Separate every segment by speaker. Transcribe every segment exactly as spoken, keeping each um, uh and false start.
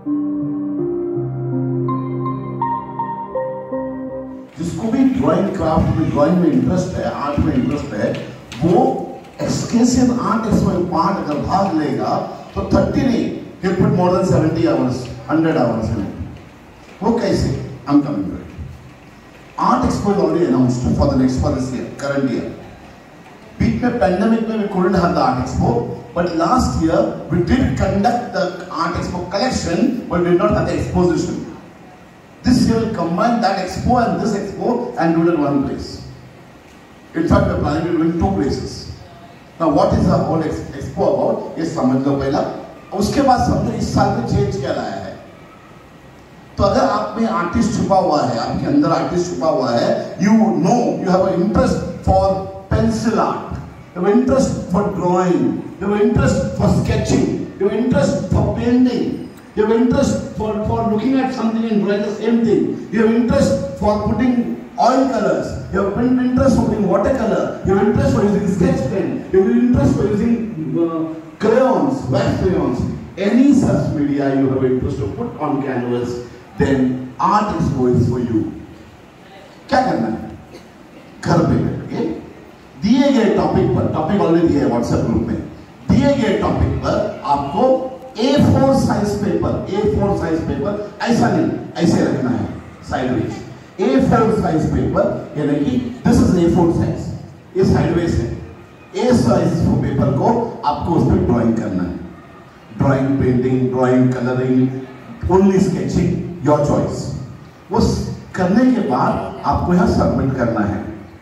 Speaker 1: जिसको भी drawing craft में, ड्राइंग में इंटरेस्ट है, आर्ट में इंटरेस्ट है, वो एक्सक्लूसिव आर्ट इसमें पार्ट अगर भाग लेगा तो थर्टी नहीं, he'll put more than seventy hours, one hundred hours in it. वो कैसे? I'm coming to it. Art Expo is already announced for the next, for this year, current year. Peak में pandemic में we couldn't have the Art Expo, but last year we did conduct the Art Expo collection, but we did not have the exposition. This year we'll combine that expo and this expo and do it in one place. In fact, we're planning to do it in two places. Now, what is the whole expo about? ये समझ लो पहला. उसके बाद समझो इस साल में change क्या लाया है. तो अगर आप में आर्टिस्ट छुपा हुआ है, आपके अंदर आर्टिस्ट छुपा हुआ है, you know you have an interest for pencil art, you have interest for drawing, you have interest for sketching, you have interest for painting. You have interest for, for looking at something and drawing the same thing. You have interest for putting oil colors. You have interest for putting watercolor. You have interest for using sketch pen. You have interest for using uh, crayons, wax crayons. Any such media you have interest to put on canvas, then Art Expo is for you. क्या करना है? घर पे बैठ के दिए गए topic पर, टॉपिक ऑलरेडी है व्हाट्सएप ग्रुप में, दिए गए टॉपिक पर आपको A four size paper, A four size paper ऐसा नहीं, ऐसे रखना है sideways. A four size paper यानी कि this is A four size, ये साइडवेज है. ए साइज पेपर को आपको उस पर ड्राइंग करना है. Drawing, painting, drawing, colouring, only sketching, your choice. वो करने के बाद आपको यहां सबमिट करना है.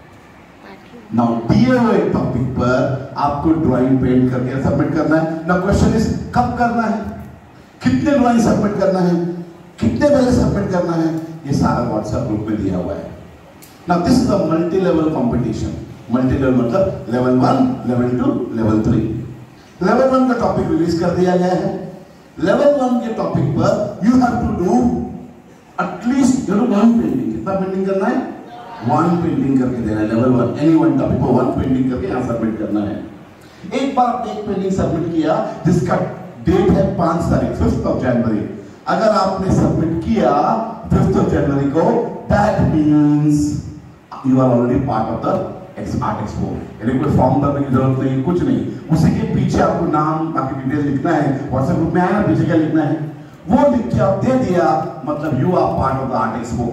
Speaker 1: नाउ दिए हुए टॉपिक पर आपको ड्राइंग पेंट करके सबमिट करना है. नाउ क्वेश्चन इज कब करना है, कितने ड्राइंग सबमिट करना है, कितने पहले सबमिट करना है, ये सारा व्हाट्सएप ग्रुप में दिया हुआ है. Now this is a multi level competition. Multi level मतलब level one, level two, level three. Level one का टॉपिक रिलीज कर दिया गया है. लेवल वन के टॉपिक पर you have to do at least you know one painting. कितना painting करना है? वन पेंटिंग करके देना है. Level one, any one topic को वन पेंटिंग करके यहाँ सबमिट करना है. एक बार आपने एक पेंटिंग सबमिट किया जिसका डेट है पांच तारीख, फिफ्थ ऑफ जनवरी. अगर आपने सबमिट किया फिफ्थ ऑफ जनवरी को, that means you are already part of the art expo. यानी कोई फॉर्म भरने की जरूरत नहीं, कुछ नहीं. उसी के पीछे आपको नाम, बाकी डिटेल लिखना है. व्हाट्सएप ग्रुप में आया ना, पीछे क्या लिखना है वो लिख के आप दे दिया, मतलब you are part of the art expo.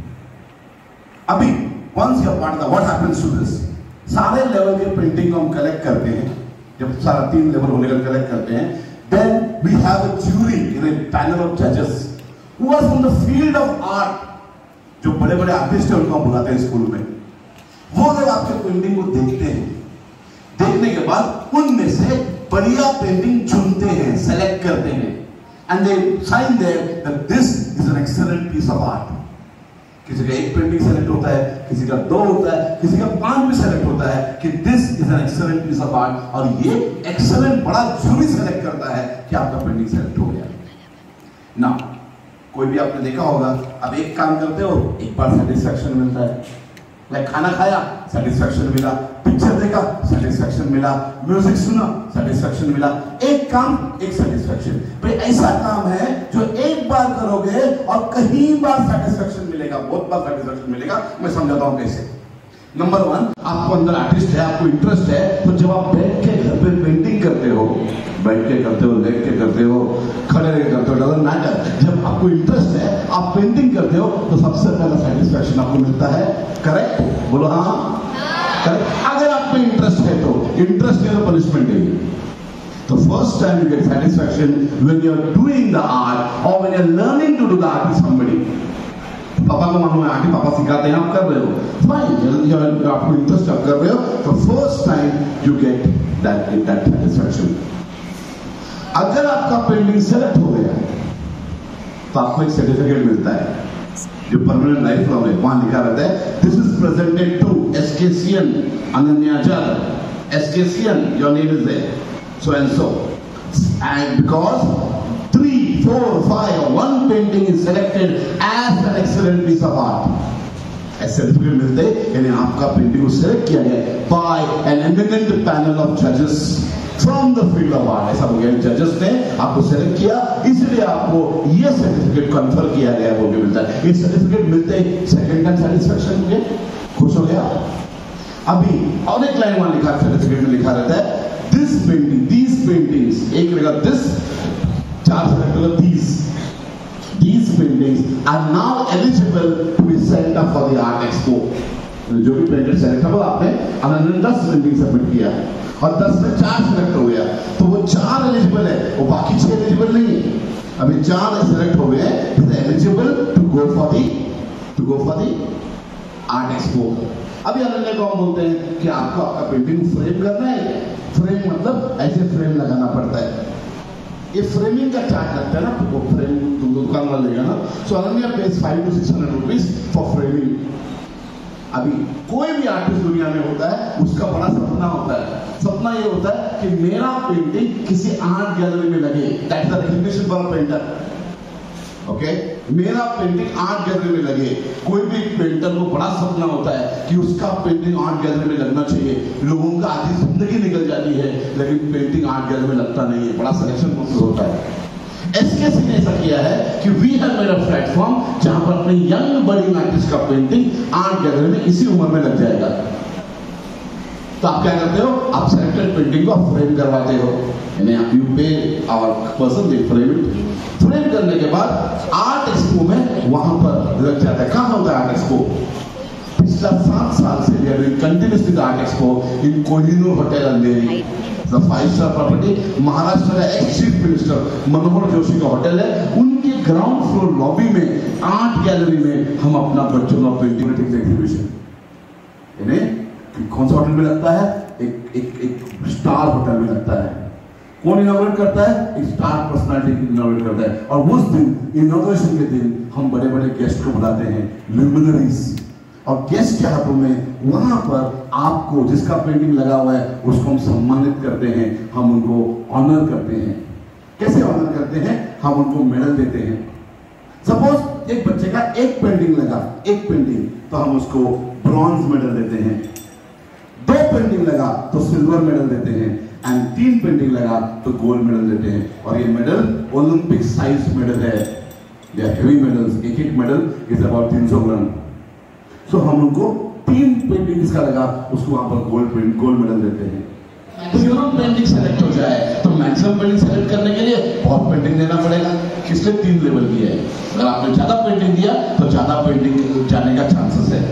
Speaker 1: अभी once you are part of the, what happens to this? सारे लेवल के पेंटिंग को हम कलेक्ट करते हैं. जब सारा तीन लेवल होने का कलेक्ट करते हैं, then we have a jury in a panel of judges who are from the field of art. जो बड़े बड़े आर्टिस्ट हैं उनको हम बुलाते हैं स्कूल में. वो लोग आपके पेंटिंग को देखते हैं. देखने के बाद उनमें से बढ़िया पेंटिंग चुनते हैं, सेलेक्ट करते हैं, and they sign there that this is an excellent piece of art. किसी का एक पेंटिंग सेलेक्ट होता है, किसी का दो होता है, किसी का पांच भी सेलेक्ट होता है कि this is an excellent piece of art. और ये एक्सेलेंट बड़ा जूरी सेलेक्ट करता है कि आपका पेंटिंग सेलेक्ट हो गया. ना कोई भी आपने देखा होगा, अब एक काम करते हो, एक बार सेटिस्फेक्शन मिलता है. लाइक खाना खाया, सेटिस्फेक्शन मिला. पिक्चर देखा, सेटिस्फेक्शन मिला. म्यूजिक सुना, सेटिस्फेक्शन मिला. एक काम, एक सेटिस्फेक्शन. भाई ऐसा काम है जो एक बार करोगे और कहीं बार सेटिस्फेक्शन मिलेगा, बहुत बार सेटिस्फेक्शन मिलेगा. मैं समझाता हूं कैसे. नंबर वन, आपको अंदर आर्टिस्ट है, आपको इंटरेस्ट है, तो जब आप बैठ के घर पे पेंटिंग करते हो, बैठ के करते हो, लेट के करते हो, खड़े रह के करते हो, डजंट मैटर. जब आपको इंटरेस्ट है, आप पेंटिंग करते हो, तो सबसे पहला सेटिस्फेक्शन आपको मिलता है. करेक्ट? बोलो हाँ. करेक्ट. अगर आप में इंटरेस्ट है तो इंटरेस्ट है तो पनिशमेंट है. The first time you get satisfaction when you are doing the art or when you are learning to do the art with somebody. पापा को मालूम है आके पापा सिखाते हैं, आप कर रहे हो, फाइन, आपको इंटरेस्ट आप कर रहे हो, तो first time you get that that satisfaction. अगर आपका पेंटिंग सेलेक्ट हो गया तो आपको एक सर्टिफिकेट मिलता है जो परमानेंट लाइफ लॉन्ग है. वहां लिखा रहता है this is presented to SKCian Ananyachal. SKCian, your name is there, so and so, and because three, four, five, one painting is selected as an excellent piece of art, ऐसे certificate मिलते हैं. यानी आपका पेंटिंग को सेलेक्ट किया गया by an eminent panel of judges from the field of art. ऐसा हो गया, जजेस ने आपको सेलेक्ट किया, इसलिए आपको ये सर्टिफिकेट कन्फर किया गया, वो भी मिलता है। ये सर्टिफिकेट मिलते ही सेकंड टाइम सेटिस्फेक्शन हो गया, खुश हो गया। अभी और एक लाइन वहां लिखा, सर्टिफिकेट में लिखा रहता है दिस पेंटिंग, दीज पेंटिंग्स, एक लिखा दिस, चार सेलेक्ट होगा these, these paintings are now eligible to be sent up for the art expo. जो भी पेंटर सेलेक्ट हुआ, आपने अनंत दस पेंटिंग सबमिट किया और दस में चार सेलेक्ट हो गया, तो वो चार एलिजिबल है, वो बाकी छह एलिजिबल नहीं है। अभी चार सेलेक्ट हो गए, is eligible to go for the to go for the art expo. अभी अनन्या को हम बोलते हैं कि आपको आपका पेंटिंग फ्रेम करना है। फ्रेम मतलब ऐसे फ्रेम लगाना पड़ता है, ये फ्रेमिंग का चार्ज लगता है ना, वो फ्रेम तुम दुकान वाला लेगा ना, so Ananya pays five two six hundred rupees for framing. अभी कोई भी आर्टिस्ट दुनिया में होता है, उसका बड़ा सपना होता है, सपना ये होता है कि मेरा पेंटिंग किसी आर्ट गैलरी में लगे, that is the recognition for a painter. Okay, मेरा पेंटिंग आर्ट गैलरी में लगे। कोई भी पेंटर को बड़ा सपना होता है कि उसका पेंटिंग आर्ट गैलरी में लगना चाहिए। लोगों का आधी जिंदगी निकल जाती है, लेकिन पेंटिंग आर्ट गैलरी में लगता नहीं है, बड़ा सिलेक्शन प्रोसेस होता है। एसकेसी ने ऐसा किया है कि we have made a platform जहां पर अपने यंग बडिंग आर्टिस्ट का पेंटिंग आर्ट गैलरी में इसी उम्र में लग जाएगा। तो आप क्या करते हो, आप सेलेक्टेड पेंटिंग को फ्रेम करवाते हो, यानी you pay our person they frame it. Frame करने के बाद आर्ट एक्सपो में वहां पर लग जाता है। कहां होता है आर्ट एक्सपो? पिछला सात साल से we are doing continuously art expo in Kohinoor hotel Andheri, the five star property. Maharashtra का ex chief minister Manohar Joshi का होटल है, उनके ग्राउंड फ्लोर लॉबी में आर्ट गैलरी में हम अपना बच्चों का पेंटिंग एग्जीबिशन, कौन सा होटल में लगता है? एक एक एक स्टार होटल में लगता है। कौन इनॉग्रेट करता है? एक स्टार पर्सनालिटी इनॉग्रेट करता है। और उस दिन, इनॉग्रेशन के दिन, हम बड़े बड़े गेस्ट को बुलाते हैं, लुमिनरीज, और गेस्ट के हाथों में वहां पर आपको जिसका पेंटिंग लगा हुआ है उसको हम सम्मानित करते हैं, हम उनको ऑनर करते हैं। कैसे ऑनर करते हैं? हम उनको मेडल देते हैं। सपोज एक बच्चे का एक पेंटिंग लगा, एक पेंटिंग, तो हम उसको ब्रॉन्ज मेडल देते हैं। दो पेंटिंग लगा तो सिल्वर मेडल देते हैं, एंड तीन पेंटिंग लगा तो गोल्ड मेडल देते हैं। और ये मेडल ओलंपिक साइज मेडल है, ये हेवी मेडल्स, एक एक मेडल इज अबाउट तीन सौ ग्राम। सो हम उनको तीन पेंटिंग जिसका लगा उसको वहां पर गोल्ड गोल्ड मेडल देते हैं। मैक्सिमम पेंटिंग सेलेक्ट हो जाए तो मैक्सिमम पेंटिंग सेलेक्ट करने के लिए बहुत पेंटिंग देना पड़ेगा। किसने तीन लेवल की है, अगर आपने ज्यादा पेंटिंग दिया तो ज्यादा पेंटिंग जाने का चांसेस है।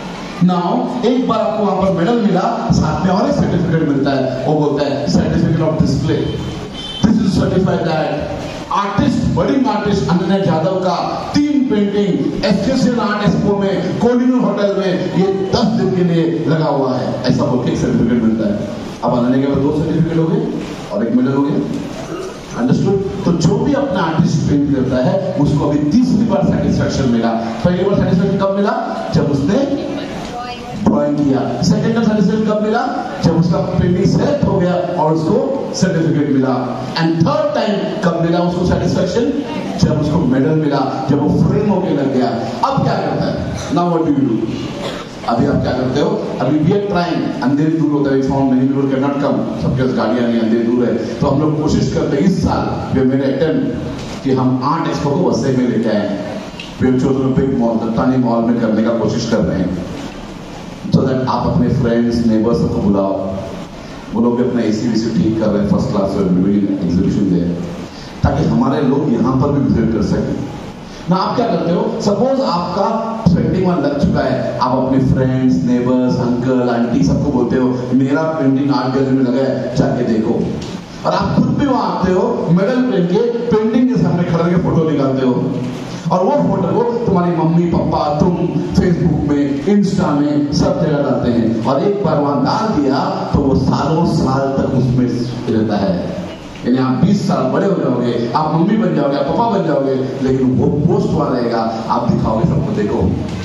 Speaker 1: नाउ एक बार आपको वहां पर मेडल मिला, साथ में और एक सर्टिफिकेट मिलता है, वो बोलता है certificate of display. This is certified that artist, budding artist Ananya Yadav का तीन पेंटिंग एसकेसी आर्ट एक्सपो में कोहिनूर होटल में ये दस दिन के लिए लगा हुआ है, ऐसा बोल के एक सर्टिफिकेट मिलता है। अब अनन्या के बाद दो सर्टिफिकेट हो गए और एक मेडल हो गया। अंडरस्टूड? तो जो भी अपना आर्टिस्ट पेंट करता है उसको अभी तीसरी बार सेटिस्फेक्शन मिला। पहली बार सेटिस्फेक्शन कब मिला? जब उसने ड्राइंग किया। सेकंड टाइम सर्टिफिकेट कब मिला? जब उसका पेंटिंग सेलेक्ट हो गया और उसको सर्टिफिकेट मिला। एंड थर्ड टाइम कब मिला उसको सेटिस्फेक्शन? जब उसको मेडल मिला, जब वो फ्रेम होके लग गया। अब क्या करता है? Now what do you do? अभी आप क्या करते हो? अभी वी आर ट्राइंग, अंधेरी दूर होता है, found many people can not come, सबके पास गाड़ियां नहीं, अंधेरी दूर है, तो हम लोग कोशिश करते हैं इस साल वे मेरे अटेम्प्ट कि हम आर्ट एक्सपो को वसई में लेके आए। वे Chaudhary big mall, Dattani mall में करने का कोशिश कर रहे हैं, सो दैट आप अपने फ्रेंड्स, नेबर्स सबको बुलाओ। वो लोग भी अपना एसी वीसी ठीक कर रहे हैं, फर्स्ट क्लास एग्जीबिशन दे, ताकि हमारे लोग यहाँ पर भी विजिट कर सकें। ना आप क्या करते हो? सपोज आपका पेंटिंग वहां लग चुका है, आप अपने फ्रेंड्स, नेबर्स, अंकल, आंटी सबको बोलते हो मेरा पेंटिंग आर्ट गैलरी में लगा है, जाके देखो। और आप खुद भी वहां आते हो, मेडल पहन के पेंटिंग के सामने खड़े के फोटो निकालते हो, और वो फोटो को तुम्हारी मम्मी पापा, तुम फेसबुक में, इंस्टा में सब जगह डालते हैं। और एक बार वहां डाल दिया तो वो सालों साल तक उसमें रहता है, यानी आप बीस साल बड़े हो जाओगे, आप मम्मी बन जाओगे, आप पापा बन जाओगे, लेकिन वो पोस्ट वहां रहेगा, आप दिखाओगे सबको, देखो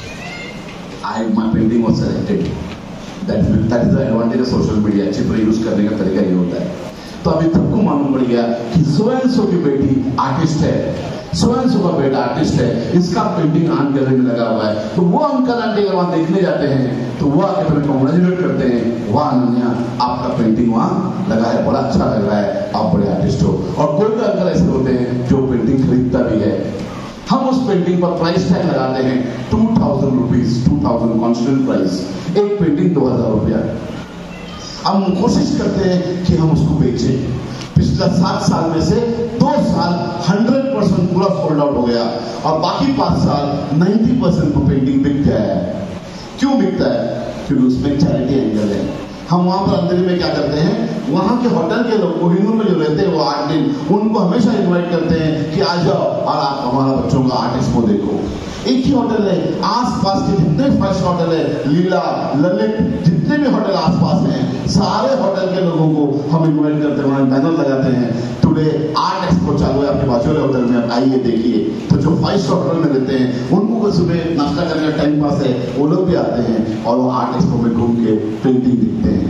Speaker 1: I my painting was selected. That that is the advantage of social media. चित्र यूज करने का तरीका ये होता है। तो अभी सबको मालूम पड़ गया कि सो एंड सो की बेटी आर्टिस्ट है, स्वयं सुबह बेटा आर्टिस्ट है, इसका पेंटिंग आर्ट गैलरी में लगा हुआ है। तो वो अंकल आंटी अगर वहां देखने जाते हैं तो वो आके तुम्हें कॉन्ग्रेचुलेट करते हैं, वाह अनन्या आपका पेंटिंग वहां लगा है, बड़ा अच्छा लग रहा है, आप बड़े आर्टिस्ट हो। और कोई तो अंकल ऐसे होते हैं जो पेंटिंग खरीदता भी है। हम उस पेंटिंग पर प्राइस टैग लगाते हैं two thousand rupees, two thousand constant price, एक पेंटिंग दो हजार रुपया। हम कोशिश करते हैं कि हम उसको बेचें। पिछला सात साल में से दो साल हंड्रेड परसेंट पूरा सोल्ड आउट हो गया और बाकी पांच साल नाइन्टी परसेंट पेंटिंग बिक गया है। क्यों बिकता है? क्योंकि उसमें चैरिटी एंगल है। हम वहां पर अंधेरे में क्या करते हैं, वहां के होटल के लोग कोहिनूर में जो रहते हैं वो आठ दिन उनको हमेशा इनवाइट करते हैं कि आ जाओ और आप हमारा बच्चों का आर्ट एक्सपो देखो। एक ही होटल है, आसपास के जितने फाइव स्टार होटल है, लीला, ललित, जितने भी होटल आसपास हैं, सारे होटल के लोगों को हम इनवाइट करते हैं, वहां बैनर लगाते हैं, टुडे आर्ट एक्सपो चालू है आपके बाजू वाले होटल में, आप आइए देखिए। तो जो फाइव स्टार होटल में रहते हैं उनको को सुबह नाश्ता करने का टाइम पास है, वो लोग भी आते हैं और वो आर्ट एक्सपो में घूम के पेंटिंग देखते हैं।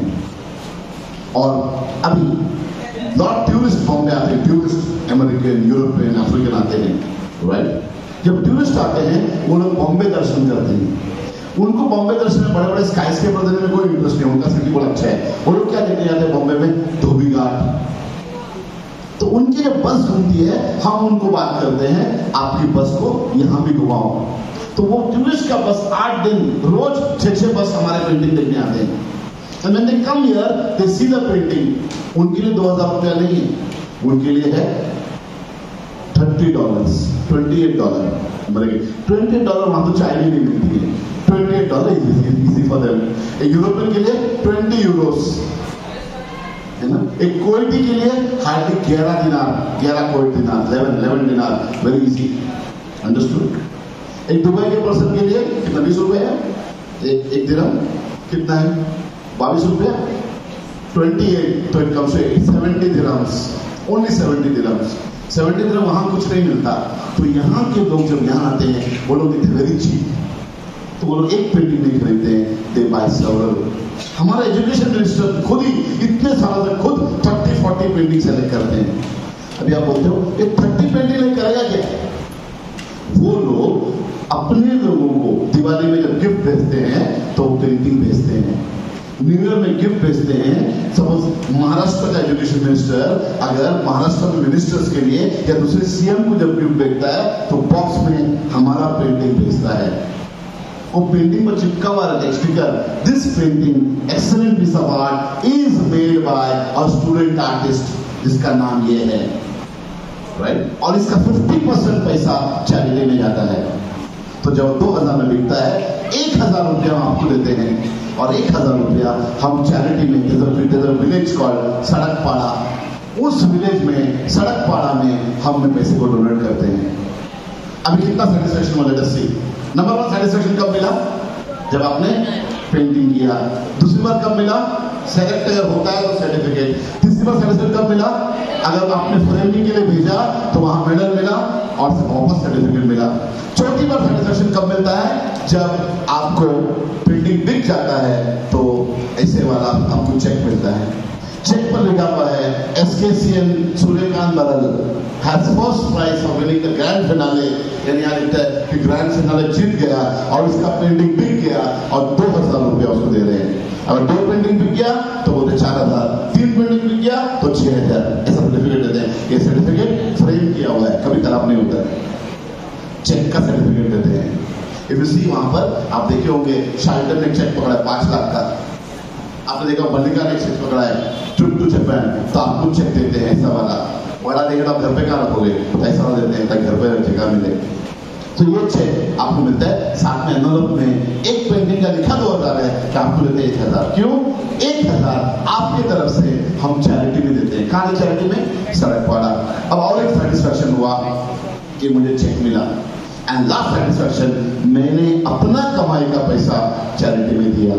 Speaker 1: और अभी लॉट टूरिस्ट बॉम्बे आते हैं, टूरिस्ट अमेरिकन, यूरोपियन, अफ्रीकन आते हैं, राइट। जब टूरिस्ट आते हैं वो लोग बॉम्बे दर्शन करते हैं। उनको बॉम्बे दर्शन में बड़े बड़े स्काई स्केपर देखने में कोई इंटरेस्ट नहीं, उनका सिटी बहुत अच्छा है। वो लोग क्या देखने जाते हैं बॉम्बे में? धोबी घाट। तो उनकी जब बस घूमती है हम उनको बात करते हैं आपकी बस को यहां भी घुमाओ। तो वो टूरिस्ट का बस आठ दिन रोज छह छह बस हमारे पेंटिंग देखने आते हैं। And when they come here, they see the painting. उनके लिए दो हजार रुपया नहीं है, उनके लिए है thirty dollars, twenty eight dollar बल्कि ट्वेंटी एट डॉलर वहां तो चाय भी नहीं मिलती है। Twenty eight dollar easy for them. एक यूरोपियन के लिए ट्वेंटी यूरोस है ना। एक कोयटी के लिए हार्डली ग्यारह दिनार, ग्यारह Kuwait dinar, eleven eleven dinar, very easy, understood. एक दुबई के पर्सन के लिए कितना, बीस रुपए है एक, एक दिरहम कितना है, बाईस रुपया, ट्वेंटी एट, तो it comes to seventy dirhams, only seventy dirhams. Seventy dirham वहां कुछ नहीं मिलता। तो यहाँ के लोग जब यहाँ आते हैं वो लोग देखते वेरी चीप, तो वो लोग एक पेंटिंग नहीं खरीदते हैं, दे बाय सेवरल। हमारा एजुकेशन मिनिस्टर खुद ही इतने सालों से खुद थर्टी फोर्टी पेंटिंग सेलेक्ट करते हैं। अभी आप बोलते हो ये थर्टी पेंटिंग नहीं करेगा क्या? वो लोग अपने लोगों को दिवाली में जब गिफ्ट भेजते हैं तो पेंटिंग भेजते हैं, न्यू ईयर में गिफ्ट भेजते हैं। सपोज महाराष्ट्र का एजुकेशन मिनिस्टर अगर महाराष्ट्र में मिनिस्टर्स के लिए या दूसरे सीएम को जब गिफ्ट भेजता है तो बॉक्स में हमारा पेंटिंग भेजता है। वो पेंटिंग पर चिपका हुआ रहता है sticker, this painting excellent piece of art is made by a student artist, जिसका नाम ये है, राइट। और इसका फिफ्टी परसेंट पैसा चैरिटी में जाता है। तो जब दो हजार में बिकता है, एक हजार रुपया हम आपको देते हैं और एक हजार रुपया हम चैरिटी में, विलेज कॉल्ड सड़क पाड़ा, उस विलेज में सड़क पाड़ा में हम पैसे को डोनेट करते हैं। अभी कितना सेटिस्फेक्शन हो let's see. Number one satisfaction कब मिला? जब आपने पेंटिंग किया। दूसरी बार कब मिला? सेलेक्ट अगर होता है तो सर्टिफिकेट। तीसरी बार सेटिस्फेक्शन कब मिला? अगर आपने फ्रेमिंग के लिए भेजा तो वहां मेडल मिला और वापस सर्टिफिकेट मिला। चौथी बार सेटिस्फेक्शन कब मिलता है? जब आपको पेंटिंग बिक जाता है तो ऐसे वाला आपको चेक मिलता है। चेक पर लिखा हुआ है SKCN Suryakant Baral has first prize for winning the grand finale, यानी यहाँ लिखता है कि ग्रैंड फिनाले जीत गया और इसका पेंटिंग बिक गया और दो हजार रुपया उसको दे रहे हैं। अगर दो पेंटिंग बिक गया तो बोलते चार हजार, तीन पेंटिंग बिक गया तो छह हजार, ऐसा सर्टिफिकेट देते हैं। ये सर्टिफिकेट फ्रेम किया हुआ है, कभी खराब नहीं होता है। चेक का सर्टिफिकेट देते हैं। इफ यू सी वहां पर आप देखे होंगे शाल्टन ने चेक पकड़ा है पांच लाख का, आपने देखा मल्लिका ने चेक पकड़ा है ट्रिप टू जापान, तो आपको चेक देते हैं ऐसा वाला। बड़ा देखना आप घर पे कहाँ रखोगे तो ऐसा वाला देते हैं ताकि घर पे जगह मिले। तो ये चेक आपको मिलता है, साथ में एनवलप में एक पेंटिंग का लिखा दो हजार है कि आपको देते हैं एक हजार। क्यों? एक हजार आपकी तरफ से हम चैरिटी में देते हैं। कहाँ चैरिटी में? सड़क पाड़ा। अब और एक सेटिस्फेक्शन हुआ कि मुझे चेक मिला, एंड लास्ट सेटिस्फेक्शन मैंने अपना कमाई का पैसा चैरिटी में दिया।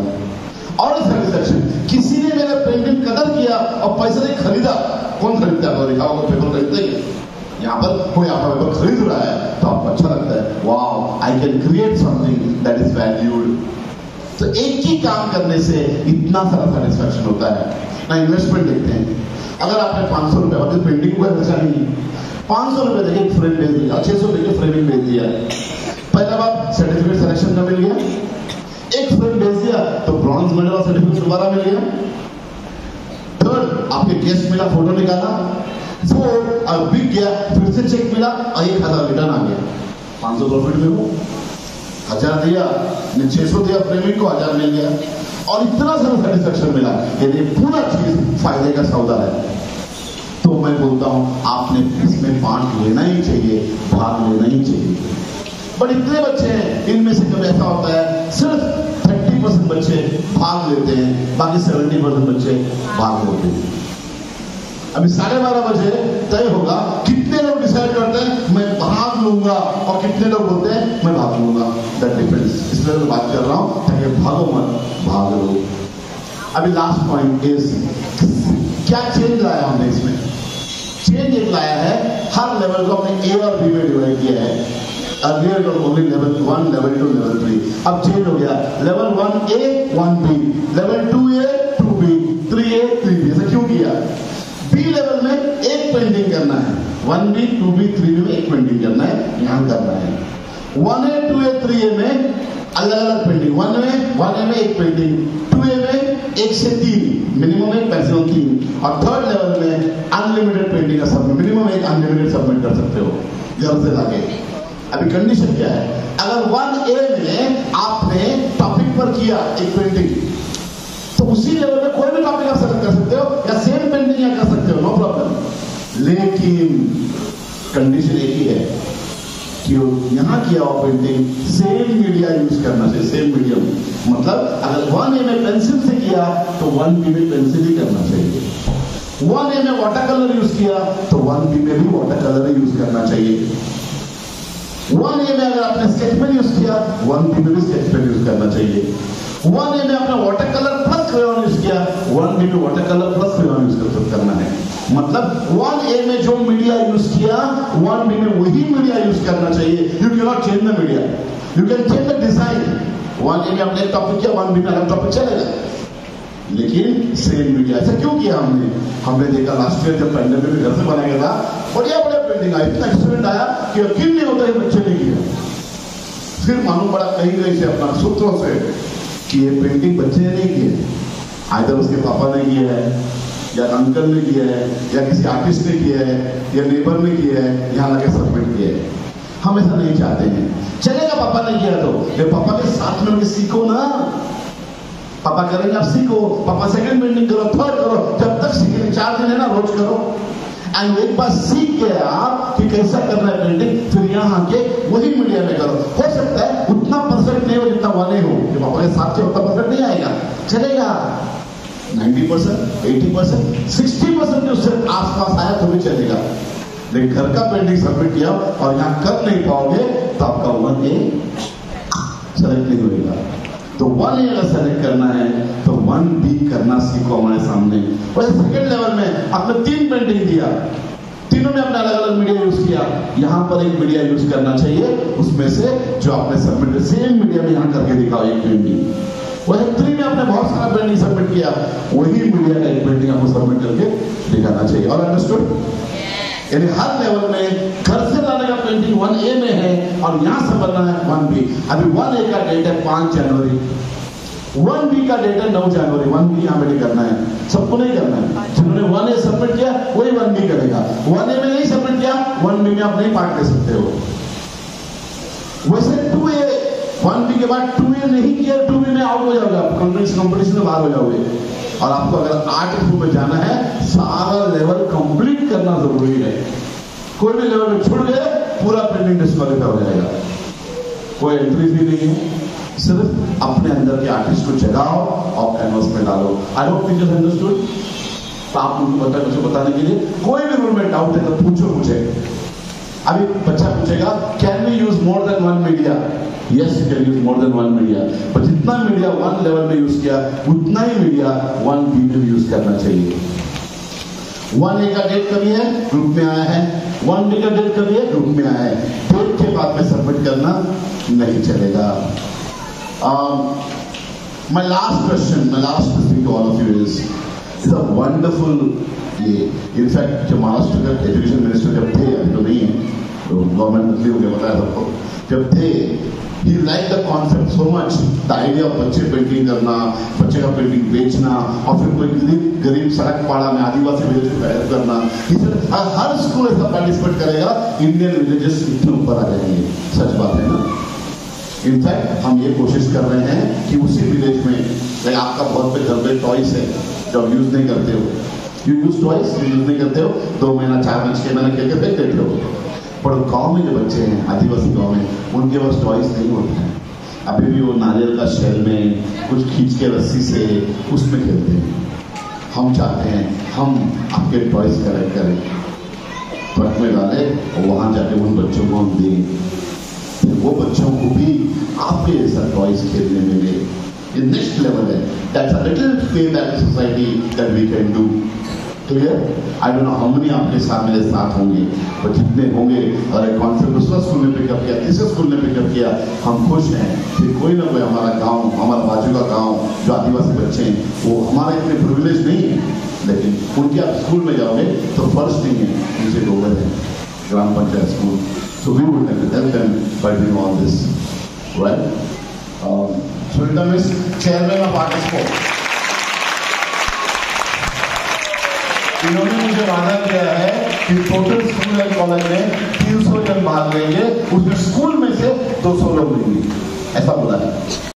Speaker 1: और सेटिस्फेक्शन किसी ने मेरा पेंटिंग कदर किया और पैसा नहीं खरीदा। कौन खरीदता है? दिखाओ पेपर खरीदते ही, यहाँ पर कोई आपका पेपर खरीद रहा है तो आपको अच्छा लगता है, wow I can create something that is valued. तो एक ही काम करने से इतना सारा सेटिस्फेक्शन होता है ना। इन्वेस्टमेंट देखते हैं, अगर आपने पांच सौ रुपए, पेंटिंग को खर्चा नहीं, पांच सौ रुपए देके एक फ्रेम भेज दिया, छह सौ रुपए फ्रेमिंग भेज दिया। पहला बार सर्टिफिकेट सिलेक्शन का मिल गया, एक फ्रेम भेज दिया तो ब्रॉन्ज मेडल और सर्टिफिकेट दोबारा मिल गया। थर्ड, आपके गेस्ट मिला, फोटो निकाला। फोर्थ, अब बिक गया, फिर से चेक मिला और एक हजार रिटर्न आ गया, पांच सौ प्रॉफिट में हो। हजार दिया, छह सौ दिया फ्रेमिंग को, हजार मिल गया और इतना सारा सेटिस्फेक्शन मिला। यदि पूरा चीज फायदे का सौदा है तो मैं बोलता हूं आपने इसमें पार्ट लेना ही चाहिए, भाग लेना ही चाहिए। बट इतने बच्चे हैं, इनमें से कभी ऐसा होता है सिर्फ थर्टी परसेंट बच्चे भाग लेते हैं, बाकी सेवेंटी परसेंट बच्चे भाग लेते हैं। अभी साढ़े बारह बजे तय होगा कितने लोग डिसाइड करते हैं मैं भाग लूंगा और कितने लोग बोलते हैं मैं भाग लूंगा। दैट डिपेंड्स, इसलिए मैं बात कर रहा हूं ताकि भागो मत, भाग लो। अभी लास्ट पॉइंट इज क्या चेंज लाया हमने इसमें? चेंज एक लाया है, हर लेवल को हमने ए और बी में डिवाइड किया है। Earlier only level one, level two, level three, अब चेंज हो गया, level one A, one B, level two A, two B, three A, three B. ऐसा क्यों किया? बी लेवल में एक पेंटिंग करना है, one B, two B, three B में एक पेंटिंग करना है, यहां करना है। One A, two A, three A में अलग अलग पेंटिंग, वन में वन ए में एक पेंटिंग, टू ए में एक से तीन, मिनिमम एक, मैक्सिमम तीन, और थर्ड लेवल में अनलिमिटेड पेंटिंग का सबमिट, मिनिमम एक अनलिमिटेड सबमिट कर सकते हो घर से लाके। अभी कंडीशन क्या है? अगर वन ए में आपने टॉपिक पर किया एक पेंटिंग तो उसी लेवल में कोई भी टॉपिक आप सेलेक्ट कर सकते हो या सेम पेंटिंग या कर सकते हो, नो प्रॉब्लम। लेकिन कंडीशन एक ही है कि यहां किया हुआ पेंटिंग सेम मीडिया यूज करना चाहिए, सेम मीडियम। मतलब अगर वन ए में पेंसिल से किया तो वन बी में पेंसिल ही करना चाहिए। वन ए में वाटर कलर यूज किया तो वन बी में भी वाटर कलर ही यूज करना चाहिए। वन ए में अगर आपने स्केच पेन यूज किया, वन बी में भी स्केच पेन यूज करना चाहिए। वन ए में आपने water colour plus crayon use किया, वन बी में water colour plus crayon use करना है। मतलब वन ए में जो मीडिया यूज किया, वन बी में वही मीडिया यूज करना चाहिए। You can not change the media, you can change the design. One A में आपने एक टॉपिक किया, वन बी में अलग टॉपिक चलेगा, लेकिन सेम मीडिया। ऐसा क्यों किया हमने? हमने देखा लास्ट ईयर जब पेंडेमिक में घर से बनाया गया था, बढ़िया बढ़िया पेंटिंग आई, इतना एक्सीडेंट आया कि यकीन नहीं होता है बच्चे ने किया। फिर मालूम पड़ा कहीं कहीं से अपना सूत्रों से कि ये पेंटिंग बच्चे ने नहीं की है, आइदर उसके पापा ने किया है या अंकल ने किया है या किसी आर्टिस्ट ने किया है या नेबर ने किया है, यहाँ लगे सबमिट किया है। हम ऐसा नहीं चाहते हैं। चलेगा पापा ने किया तो ये पापा के साथ में उनके सीखो ना, पापा करेंगे आप सीखो, पापा सेकंड पेंटिंग करो, थर्ड करो, जब तक सीखेंगे, चार दिन है ना, रोज करो। एंड एक बार सीख गए आप कि कैसा करना है पेंटिंग, फिर यहाँ आके वही मीडिया में करो। हो सकता है उतना परफेक्ट नहीं हो जितना वाले हो, कि पापा के साथ से उतना परफेक्ट नहीं आएगा, चलेगा नब्बे परसेंट, अस्सी परसेंट, साठ परसेंट उससे आसपास आया तो भी चलेगा। लेकिन घर का पेंटिंग सबमिट किया और यहाँ कर नहीं पाओगे तो आपका वन ए सेलेक्ट नहीं होगा। तो वन ए अगर सेलेक्ट करना है तो वन बी करना सीखो हमारे सामने। और सेकेंड लेवल में आपने तीन पेंटिंग दिया, तीनों में आपने अलग अलग मीडिया यूज किया, यहां पर एक मीडिया यूज करना चाहिए उसमें से जो आपने सबमिट, सेम मीडिया में यहां करके दिखाओ एक पेंटिंग। वही थ्री में आपने बहुत सारा पेंटिंग सबमिट किया, वही मीडिया का एक पेंटिंग आपको सबमिट करके दिखाना चाहिए। और अंडरस्टूड? यानी हर लेवल में घर से लाने का पेंटिंग वन ए में है और यहां से बनना है वन बी। अभी वन ए का डेट है पांच जनवरी, वन बी का डेट है नौ जनवरी। वन बी यहां पे करना है, सबको नहीं करना है। जिन्होंने वन ए सबमिट किया वही वन बी करेगा, वन ए में नहीं सबमिट किया वन बी में आप नहीं पार्ट ले सकते हो। वैसे टू ए, वन बी के बाद टू ए नहीं किया, टू बी में आउट हो जाओगे, आप कंपटीशन में बाहर हो जाओगे। और आपको अगर आर्ट थ्रू में जाना है, सारा लेवल कंप्लीट करना जरूरी है। कोई भी लेवल में छूट गए पूरा पेंटिंग डिस्क्वालीफाई हो जाएगा, कोई एंट्री फी नहीं है। सिर्फ अपने अंदर के आर्टिस्ट को जगाओ और कैनवस में डालो। I hope teachers understood. तो आप उनको बता मुझे बताने के लिए कोई भी रूल में डाउट है तो पूछो मुझे। अभी बच्चा पूछेगा can we use more than one media? Yes, you can use more than one media, पर जितना मीडिया वन लेवल में यूज किया उतना ही मीडिया वन बी में भी यूज करना चाहिए। वन ए का डेट कभी है, ग्रुप में आया है, वन बी का डेट कभी है, ग्रुप में आया है। डेट के बाद में सबमिट करना नहीं चलेगा। My last question, my last question to all of you is is a wonderful ये इनफैक्ट जो महाराष्ट्र के एजुकेशन मिनिस्टर जब थे, अभी तो नहीं है, तो गवर्नमेंट बदली हो गया, बताया सबको, जब थे ही like the concept so much, the idea of बच्चे पेंटिंग करना, बच्चे का पेंटिंग बेचना, और फिर कोई गरीब गरीब सड़क पाड़ा में आदिवासी विलेज को हेल्प करना, हर, हर स्कूल ऐसा पार्टिसिपेट करेगा, इंडियन विलेजेस इतने ऊपर आ जाएंगे। सच बात है ना। इनफैक्ट हम ये कोशिश कर रहे हैं कि उसी विलेज में, लाइक आपका बहुत पे घर पे टॉयस है जो आप यूज नहीं करते हो, यू यूज टॉयस यूज नहीं करते हो, दो महीना चार महीने छह महीना खेल के फेंक देते हो, पर गांव में जो बच्चे हैं आदिवासी गांव में, उनके पास टॉयस नहीं होते हैं, अभी भी वो नारियल का शेल में कुछ खींच के रस्सी से उसमें खेलते हैं। हम चाहते हैं हम आपके टॉयस कलेक्ट करें, ट्रक में डालें और वहां जाके उन बच्चों को हम दें, फिर वो बच्चों को भी आपके जैसा टॉयस खेलने मिले। ये नेक्स्ट लेवल है, that's a little pay that society that we can do. Clear? I don't know how many आपके साथ मेरे साथ होंगे, पर जितने होंगे, और एक कॉन्सेप्ट दूसरा स्कूल ने पिकअप किया, तीसरे स्कूल ने पिकअप किया, हम खुश हैं कि कोई ना कोई हमारा गांव, हमारा बाजू का गांव जो आदिवासी बच्चे हैं, वो हमारे इतने प्रिविलेज नहीं है, लेकिन उनके आप स्कूल में जाओगे तो फर्स्ट नहीं है, नीचे लोअर है, ग्राम panchayat school. So we would help them by doing all this, right? Sunita miss, chairman of Artisco, इन्होंने मुझे वादा किया है कि टोटल स्कूल एंड कॉलेज में तीन सौ जन भाग लेंगे, उसमें स्कूल में से दो सौ लोग लेंगे, ऐसा बोला है।